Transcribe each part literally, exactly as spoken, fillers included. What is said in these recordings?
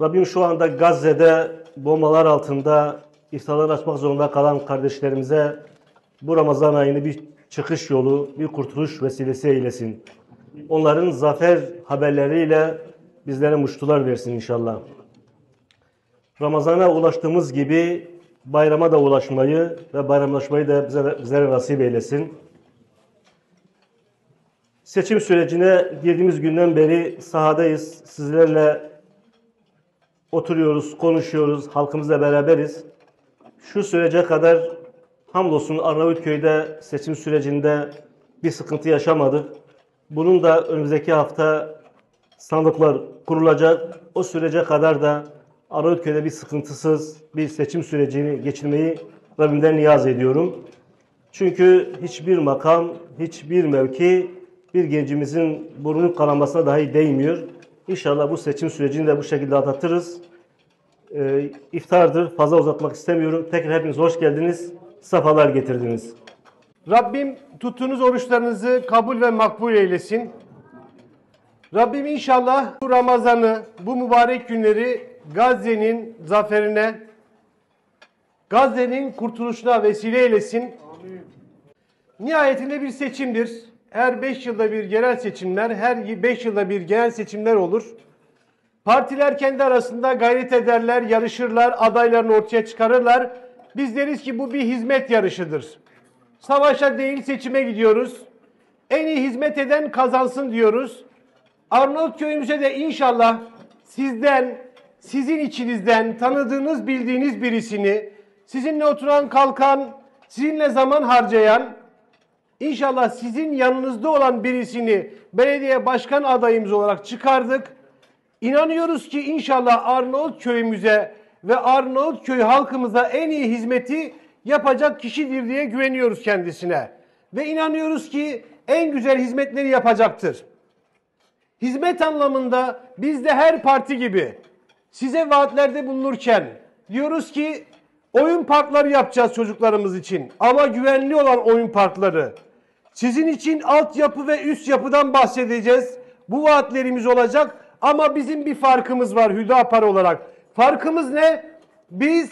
Rabbim şu anda Gazze'de bombalar altında iftarlar açmak zorunda kalan kardeşlerimize bu Ramazan ayını bir çıkış yolu, bir kurtuluş vesilesi eylesin. Onların zafer haberleriyle bizlere muştular versin inşallah. Ramazan'a ulaştığımız gibi bayrama da ulaşmayı ve bayramlaşmayı da bize, bizlere nasip eylesin. Seçim sürecine girdiğimiz günden beri sahadayız. Sizlerle oturuyoruz, konuşuyoruz, halkımızla beraberiz. Şu sürece kadar hamdolsun Arnavutköy'de seçim sürecinde bir sıkıntı yaşamadık. Bunun da önümüzdeki hafta sandıklar kurulacak. O sürece kadar da Arnavutköy'de bir sıkıntısız bir seçim sürecini geçirmeyi Rabbimden niyaz ediyorum. Çünkü hiçbir makam, hiçbir mevki bir gencimizin burnunun kanamasına dahi değmiyor. İnşallah bu seçim sürecini de bu şekilde atlatırız. Ee, iftardır, fazla uzatmak istemiyorum. Tekrar hepiniz hoş geldiniz, sefalar getirdiniz. Rabbim tuttuğunuz oruçlarınızı kabul ve makbul eylesin. Rabbim inşallah bu Ramazan'ı, bu mübarek günleri Gazze'nin zaferine, Gazze'nin kurtuluşuna vesile eylesin. Amin. Nihayetinde bir seçimdir. Her beş yılda bir genel seçimler, her beş yılda bir genel seçimler olur. Partiler kendi arasında gayret ederler, yarışırlar, adaylarını ortaya çıkarırlar. Biz deriz ki bu bir hizmet yarışıdır. Savaşa değil seçime gidiyoruz. En iyi hizmet eden kazansın diyoruz. Arnavutköy'ümüze de inşallah sizden, sizin içinizden tanıdığınız, bildiğiniz birisini, sizinle oturan, kalkan, sizinle zaman harcayan, İnşallah sizin yanınızda olan birisini belediye başkan adayımız olarak çıkardık. İnanıyoruz ki inşallah Arnavutköy'ümüze ve Arnavutköy halkımıza en iyi hizmeti yapacak kişidir diye güveniyoruz kendisine. Ve inanıyoruz ki en güzel hizmetleri yapacaktır. Hizmet anlamında biz de her parti gibi size vaatlerde bulunurken diyoruz ki oyun parkları yapacağız çocuklarımız için. Ama güvenli olan oyun parkları. Sizin için altyapı ve üst yapıdan bahsedeceğiz. Bu vaatlerimiz olacak ama bizim bir farkımız var Hüdapar olarak. Farkımız ne? Biz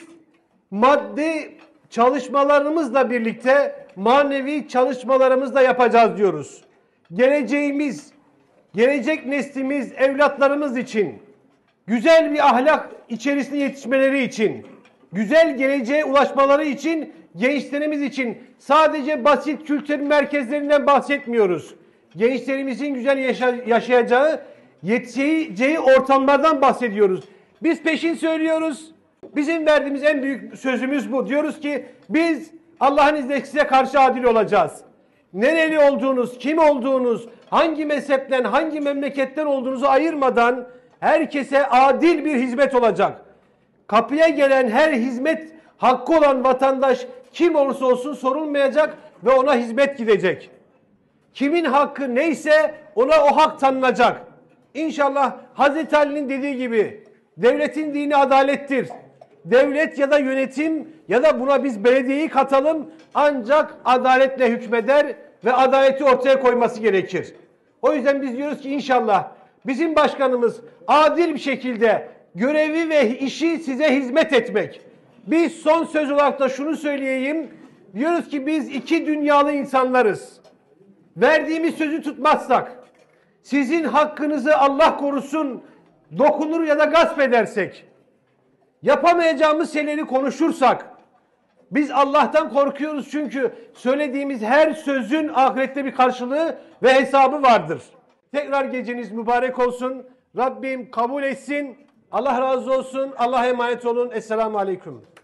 maddi çalışmalarımızla birlikte manevi çalışmalarımızı da yapacağız diyoruz. Geleceğimiz, gelecek neslimiz, evlatlarımız için, güzel bir ahlak içerisinde yetişmeleri için, güzel geleceğe ulaşmaları için, gençlerimiz için sadece basit kültür merkezlerinden bahsetmiyoruz. Gençlerimizin güzel yaşa yaşayacağı, yetişeceği ortamlardan bahsediyoruz. Biz peşin söylüyoruz. Bizim verdiğimiz en büyük sözümüz bu. Diyoruz ki biz Allah'ın izniyle size karşı adil olacağız. Nereli olduğunuz, kim olduğunuz, hangi mezhepten, hangi memleketten olduğunuzu ayırmadan herkese adil bir hizmet olacak. Kapıya gelen her hizmet hakkı olan vatandaş kim olursa olsun sorulmayacak ve ona hizmet gidecek. Kimin hakkı neyse ona o hak tanınacak. İnşallah Hazreti Ali'nin dediği gibi devletin dini adalettir. Devlet ya da yönetim ya da buna biz belediyeyi katalım ancak adaletle hükmeder ve adaleti ortaya koyması gerekir. O yüzden biz diyoruz ki inşallah bizim başkanımız adil bir şekilde görevi ve işi size hizmet etmek. Biz son söz olarak da şunu söyleyeyim. Diyoruz ki biz iki dünyalı insanlarız. Verdiğimiz sözü tutmazsak, sizin hakkınızı Allah korusun dokunur ya da gasp edersek, yapamayacağımız şeyleri konuşursak, biz Allah'tan korkuyoruz çünkü söylediğimiz her sözün ahirette bir karşılığı ve hesabı vardır. Tekrar geceniz mübarek olsun. Rabbim kabul etsin. Allah razı olsun. Allah'a emanet olun. Esselamu Aleyküm.